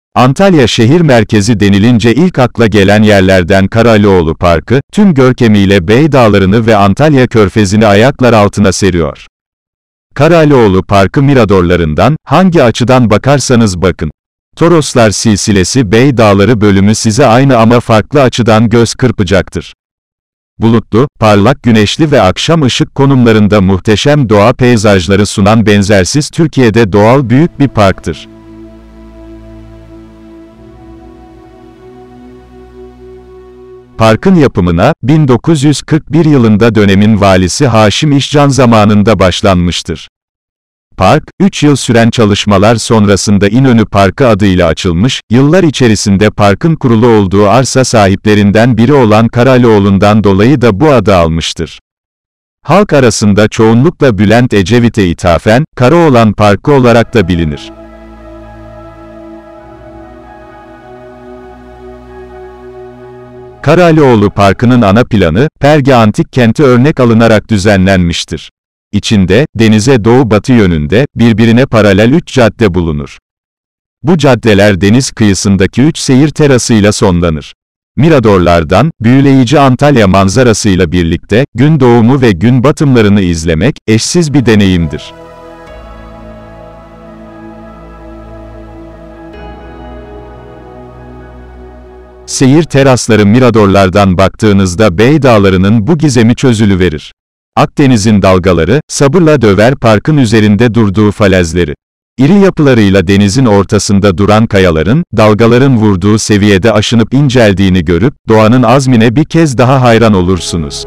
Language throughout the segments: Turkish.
Antalya şehir merkezi denilince ilk akla gelen yerlerden Karalioğlu Parkı, tüm görkemiyle Bey Dağları'nı ve Antalya Körfezi'ni ayaklar altına seriyor. Karalioğlu Parkı miradorlarından, hangi açıdan bakarsanız bakın. Toroslar silsilesi Bey Dağları bölümü size aynı ama farklı açıdan göz kırpacaktır. Bulutlu, parlak güneşli ve akşam ışık konumlarında muhteşem doğa peyzajları sunan benzersiz Türkiye'de doğal büyük bir parktır. Parkın yapımına, 1941 yılında dönemin valisi Haşim İşcan zamanında başlanmıştır. Park, 3 yıl süren çalışmalar sonrasında İnönü Parkı adıyla açılmış, yıllar içerisinde parkın kurulu olduğu arsa sahiplerinden biri olan Karalioğlu'ndan dolayı da bu adı almıştır. Halk arasında çoğunlukla Bülent Ecevit'e ithafen, Karaoğlan Parkı olarak da bilinir. Karalioğlu Parkı'nın ana planı, Perge Antik Kenti örnek alınarak düzenlenmiştir. İçinde, denize doğu-batı yönünde, birbirine paralel 3 cadde bulunur. Bu caddeler deniz kıyısındaki 3 seyir terasıyla sonlanır. Miradorlardan, büyüleyici Antalya manzarasıyla birlikte, gün doğumu ve gün batımlarını izlemek, eşsiz bir deneyimdir. Seyir terasları miradorlardan baktığınızda Bey Dağları'nın bu gizemi çözülüverir. Akdeniz'in dalgaları, sabırla döver parkın üzerinde durduğu falezleri. İri yapılarıyla denizin ortasında duran kayaların, dalgaların vurduğu seviyede aşınıp inceldiğini görüp, doğanın azmine bir kez daha hayran olursunuz.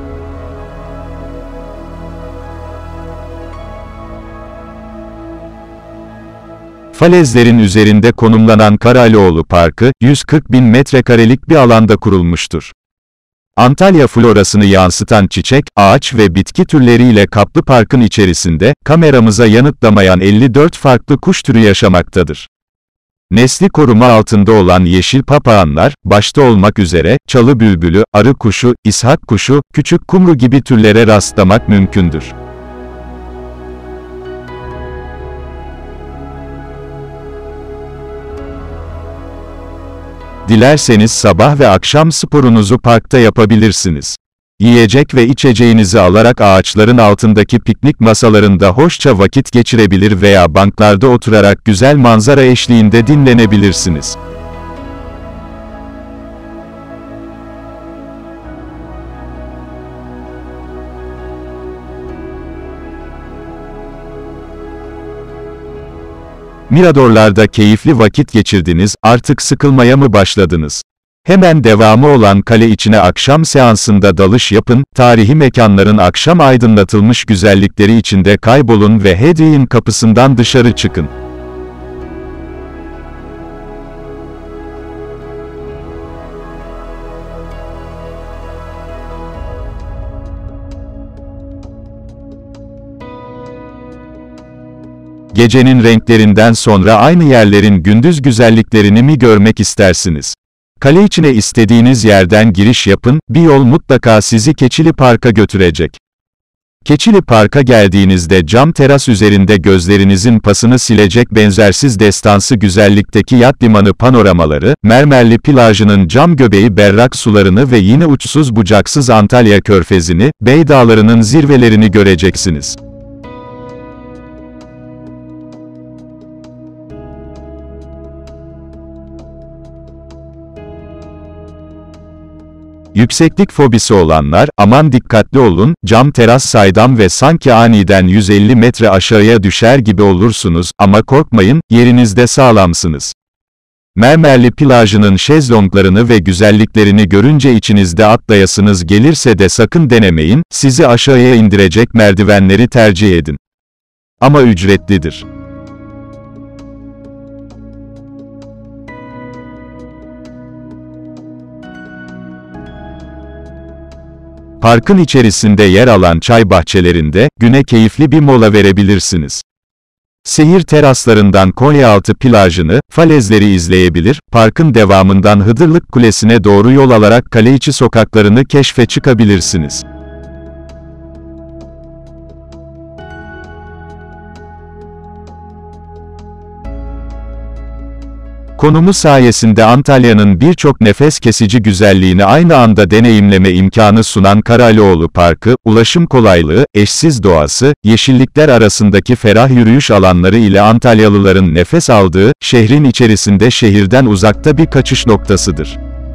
Falezlerin üzerinde konumlanan Karalioğlu Parkı, 140.000 metrekarelik bir alanda kurulmuştur. Antalya florasını yansıtan çiçek, ağaç ve bitki türleriyle kaplı parkın içerisinde, kameramıza yanıtlamayan 54 farklı kuş türü yaşamaktadır. Nesli koruma altında olan yeşil papağanlar, başta olmak üzere, çalı bülbülü, arı kuşu, ishak kuşu, küçük kumru gibi türlere rastlamak mümkündür. Dilerseniz sabah ve akşam sporunuzu parkta yapabilirsiniz. Yiyecek ve içeceğinizi alarak ağaçların altındaki piknik masalarında hoşça vakit geçirebilir veya banklarda oturarak güzel manzara eşliğinde dinlenebilirsiniz. Miradorlarda keyifli vakit geçirdiniz, artık sıkılmaya mı başladınız? Hemen devamı olan kale içine akşam seansında dalış yapın, tarihi mekanların akşam aydınlatılmış güzellikleri içinde kaybolun ve Hedwig'in kapısından dışarı çıkın. Gecenin renklerinden sonra aynı yerlerin gündüz güzelliklerini mi görmek istersiniz? Kale içine istediğiniz yerden giriş yapın, bir yol mutlaka sizi Keçili Park'a götürecek. Keçili Park'a geldiğinizde cam teras üzerinde gözlerinizin pasını silecek benzersiz destansı güzellikteki yat limanı panoramaları, mermerli plajının cam göbeği berrak sularını ve yine uçsuz bucaksız Antalya Körfezi'ni, Bey Dağları'nın zirvelerini göreceksiniz. Yükseklik fobisi olanlar, aman dikkatli olun, cam teras saydam ve sanki aniden 150 metre aşağıya düşer gibi olursunuz, ama korkmayın, yerinizde sağlamsınız. Mermerli plajının şezlonglarını ve güzelliklerini görünce içinizde atlayasınız gelirse de sakın denemeyin, sizi aşağıya indirecek merdivenleri tercih edin. Ama ücretlidir. Parkın içerisinde yer alan çay bahçelerinde, güne keyifli bir mola verebilirsiniz. Seyir teraslarından Konyaaltı plajını, falezleri izleyebilir, parkın devamından Hıdırlık Kulesi'ne doğru yol alarak kale içi sokaklarını keşfe çıkabilirsiniz. Konumu sayesinde Antalya'nın birçok nefes kesici güzelliğini aynı anda deneyimleme imkanı sunan Karalioğlu Parkı, ulaşım kolaylığı, eşsiz doğası, yeşillikler arasındaki ferah yürüyüş alanları ile Antalyalıların nefes aldığı, şehrin içerisinde şehirden uzakta bir kaçış noktasıdır.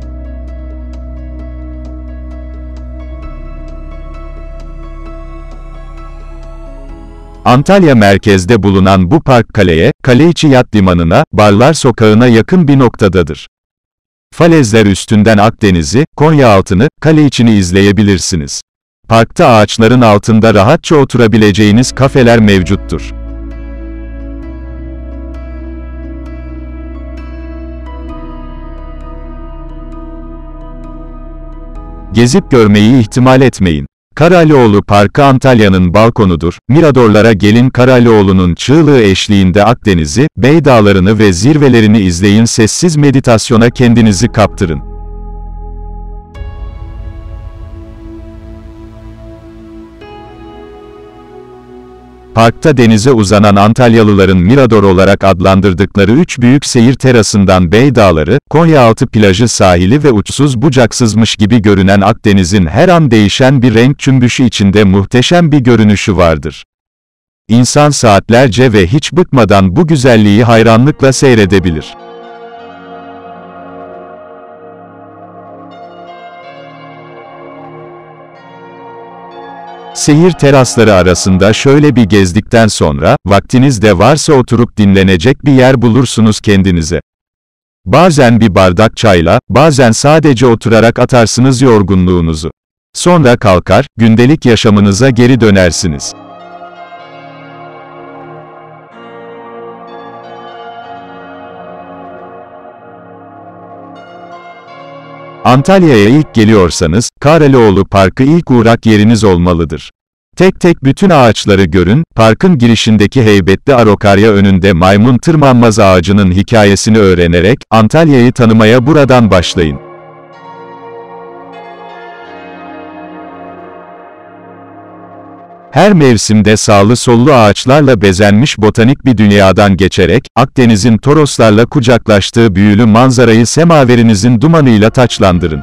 Antalya merkezde bulunan bu park kaleye, Kaleiçi Yat Limanı'na, Barlar Sokağı'na yakın bir noktadadır. Falezler üstünden Akdeniz'i, Konyaaltı'nı, Kaleiçi'ni izleyebilirsiniz. Parkta ağaçların altında rahatça oturabileceğiniz kafeler mevcuttur. Gezip görmeyi ihtimal etmeyin. Karalioğlu Parkı Antalya'nın balkonudur. Miradorlara gelin, Karalioğlu'nun çığlığı eşliğinde Akdeniz'i, Bey Dağları'nı ve zirvelerini izleyin, sessiz meditasyona kendinizi kaptırın. Parkta denize uzanan Antalyalıların mirador olarak adlandırdıkları üç büyük seyir terasından Bey Dağları, Konyaaltı plajı sahili ve uçsuz bucaksızmış gibi görünen Akdeniz'in her an değişen bir renk cümbüşü içinde muhteşem bir görünüşü vardır. İnsan saatlerce ve hiç bıkmadan bu güzelliği hayranlıkla seyredebilir. Seyir terasları arasında şöyle bir gezdikten sonra, vaktiniz de varsa oturup dinlenecek bir yer bulursunuz kendinize. Bazen bir bardak çayla, bazen sadece oturarak atarsınız yorgunluğunuzu. Sonra kalkar, gündelik yaşamınıza geri dönersiniz. Antalya'ya ilk geliyorsanız, Karalioğlu Parkı ilk uğrak yeriniz olmalıdır. Tek tek bütün ağaçları görün, parkın girişindeki heybetli arokarya önünde maymun tırmanmaz ağacının hikayesini öğrenerek, Antalya'yı tanımaya buradan başlayın. Her mevsimde sağlı sollu ağaçlarla bezenmiş botanik bir dünyadan geçerek, Akdeniz'in Toroslarla kucaklaştığı büyülü manzarayı semaverinizin dumanıyla taçlandırın.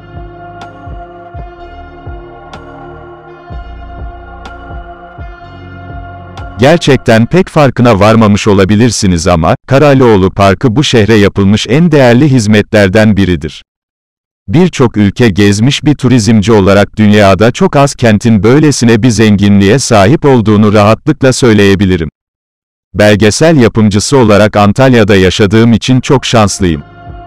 Gerçekten pek farkına varmamış olabilirsiniz ama, Karalioğlu Parkı bu şehre yapılmış en değerli hizmetlerden biridir. Birçok ülke gezmiş bir turizmci olarak dünyada çok az kentin böylesine bir zenginliğe sahip olduğunu rahatlıkla söyleyebilirim. Belgesel yapımcısı olarak Antalya'da yaşadığım için çok şanslıyım.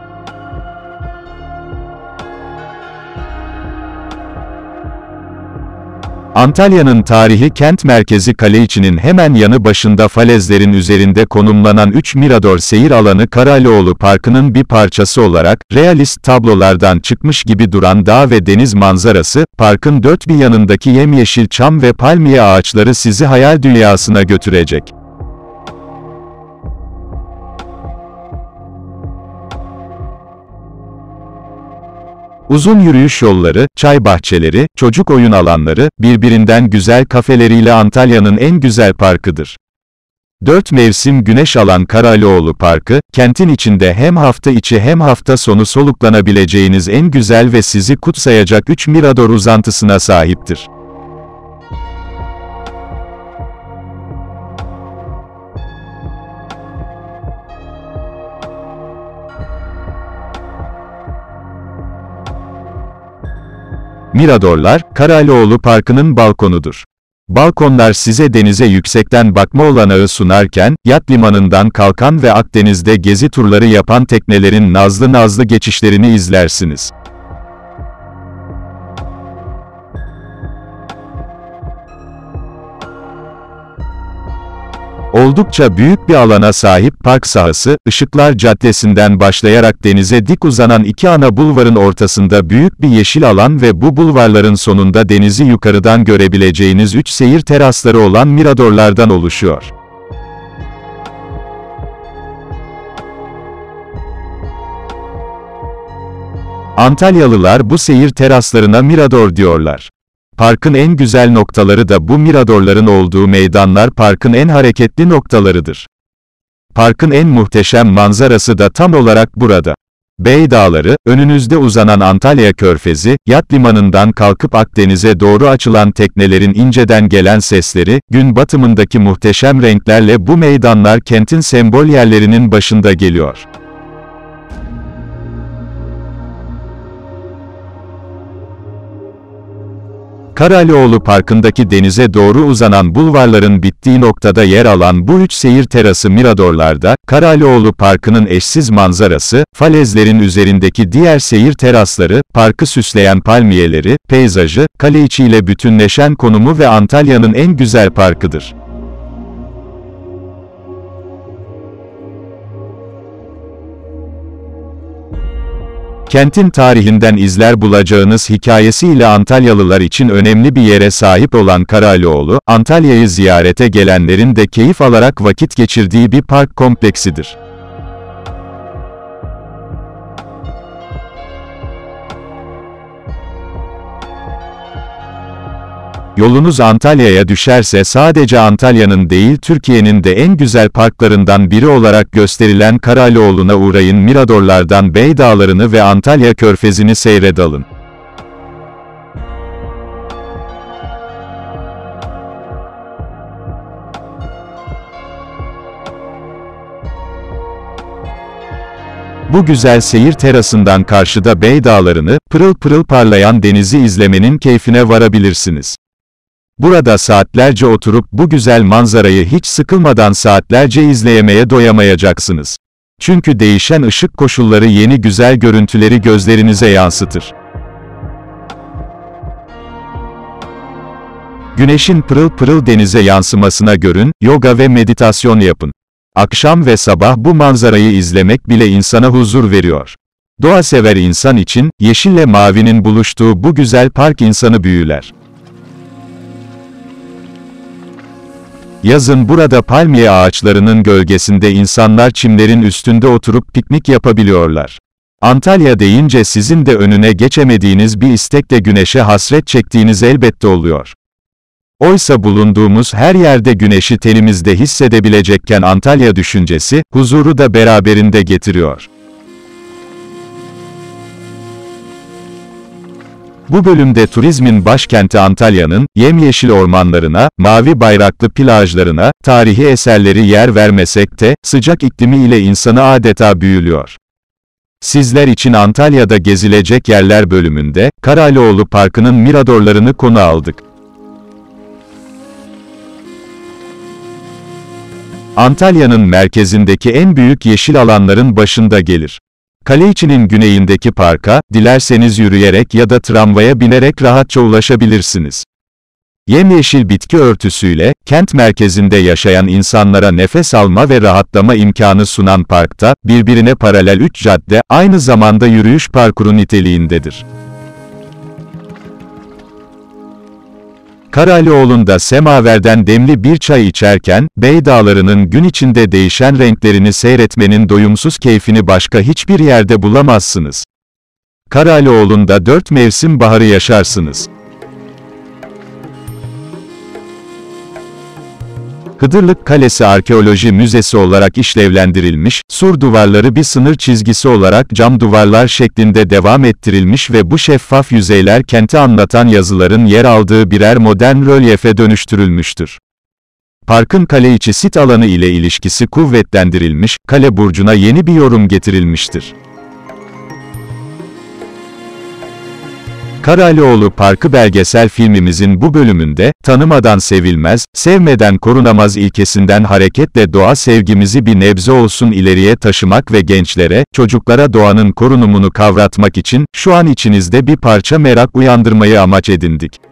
Antalya'nın tarihi kent merkezi Kaleiçi'nin hemen yanı başında falezlerin üzerinde konumlanan 3 mirador seyir alanı Karalioğlu Parkı'nın bir parçası olarak, realist tablolardan çıkmış gibi duran dağ ve deniz manzarası, parkın dört bir yanındaki yemyeşil çam ve palmiye ağaçları sizi hayal dünyasına götürecek. Uzun yürüyüş yolları, çay bahçeleri, çocuk oyun alanları, birbirinden güzel kafeleriyle Antalya'nın en güzel parkıdır. 4 mevsim güneş alan Karalioğlu Parkı, kentin içinde hem hafta içi hem hafta sonu soluklanabileceğiniz en güzel ve sizi kutsayacak 3 mirador uzantısına sahiptir. Miradorlar, Karalioğlu Parkı'nın balkonudur. Balkonlar size denize yüksekten bakma olanağı sunarken, yat limanından kalkan ve Akdeniz'de gezi turları yapan teknelerin nazlı nazlı geçişlerini izlersiniz. Oldukça büyük bir alana sahip park sahası, Işıklar Caddesi'nden başlayarak denize dik uzanan iki ana bulvarın ortasında büyük bir yeşil alan ve bu bulvarların sonunda denizi yukarıdan görebileceğiniz 3 seyir terasları olan miradorlardan oluşuyor. Antalyalılar bu seyir teraslarına mirador diyorlar. Parkın en güzel noktaları da bu miradorların olduğu meydanlar parkın en hareketli noktalarıdır. Parkın en muhteşem manzarası da tam olarak burada. Bey Dağları, önünüzde uzanan Antalya Körfezi, yat limanından kalkıp Akdeniz'e doğru açılan teknelerin inceden gelen sesleri, gün batımındaki muhteşem renklerle bu meydanlar kentin sembol yerlerinin başında geliyor. Karalioğlu Parkı'ndaki denize doğru uzanan bulvarların bittiği noktada yer alan bu üç seyir terası miradorlarda, Karalioğlu Parkı'nın eşsiz manzarası, falezlerin üzerindeki diğer seyir terasları, parkı süsleyen palmiyeleri, peyzajı, kale içiyle bütünleşen konumu ve Antalya'nın en güzel parkıdır. Kentin tarihinden izler bulacağınız hikayesiyle Antalyalılar için önemli bir yere sahip olan Karalioğlu, Antalya'yı ziyarete gelenlerin de keyif alarak vakit geçirdiği bir park kompleksidir. Yolunuz Antalya'ya düşerse sadece Antalya'nın değil Türkiye'nin de en güzel parklarından biri olarak gösterilen Karalioğlu'na uğrayın, miradorlardan Bey Dağları'nı ve Antalya Körfezi'ni seyredalım. Bu güzel seyir terasından karşıda Bey Dağları'nı, pırıl pırıl parlayan denizi izlemenin keyfine varabilirsiniz. Burada saatlerce oturup bu güzel manzarayı hiç sıkılmadan saatlerce izleyemeye doyamayacaksınız. Çünkü değişen ışık koşulları yeni güzel görüntüleri gözlerinize yansıtır. Güneşin pırıl pırıl denize yansımasına görün, yoga ve meditasyon yapın. Akşam ve sabah bu manzarayı izlemek bile insana huzur veriyor. Doğa sever insan için, yeşille mavinin buluştuğu bu güzel park insanı büyüler. Yazın burada palmiye ağaçlarının gölgesinde insanlar çimlerin üstünde oturup piknik yapabiliyorlar. Antalya deyince sizin de önüne geçemediğiniz bir istekle güneşe hasret çektiğiniz elbette oluyor. Oysa bulunduğumuz her yerde güneşi tenimizde hissedebilecekken Antalya düşüncesi, huzuru da beraberinde getiriyor. Bu bölümde turizmin başkenti Antalya'nın, yemyeşil ormanlarına, mavi bayraklı plajlarına, tarihi eserleri yer vermesek de, sıcak iklimi ile insanı adeta büyülüyor. Sizler için Antalya'da gezilecek yerler bölümünde, Karalioğlu Parkı'nın miradorlarını konu aldık. Antalya'nın merkezindeki en büyük yeşil alanların başında gelir. Kale içinin güneyindeki parka, dilerseniz yürüyerek ya da tramvaya binerek rahatça ulaşabilirsiniz. Yemyeşil bitki örtüsüyle, kent merkezinde yaşayan insanlara nefes alma ve rahatlama imkanı sunan parkta, birbirine paralel 3 cadde, aynı zamanda yürüyüş parkuru niteliğindedir. Karalioğlu'nda semaverden demli bir çay içerken, Bey Dağları'nın gün içinde değişen renklerini seyretmenin doyumsuz keyfini başka hiçbir yerde bulamazsınız. Karalioğlu'nda 4 mevsim baharı yaşarsınız. Hıdırlık Kalesi Arkeoloji Müzesi olarak işlevlendirilmiş, sur duvarları bir sınır çizgisi olarak cam duvarlar şeklinde devam ettirilmiş ve bu şeffaf yüzeyler kenti anlatan yazıların yer aldığı birer modern rölyefe dönüştürülmüştür. Parkın kale içi sit alanı ile ilişkisi kuvvetlendirilmiş, kale burcuna yeni bir yorum getirilmiştir. Karalioğlu Parkı belgesel filmimizin bu bölümünde, tanımadan sevilmez, sevmeden korunamaz ilkesinden hareketle doğa sevgimizi bir nebze olsun ileriye taşımak ve gençlere, çocuklara doğanın korunumunu kavratmak için, şu an içinizde bir parça merak uyandırmayı amaç edindik.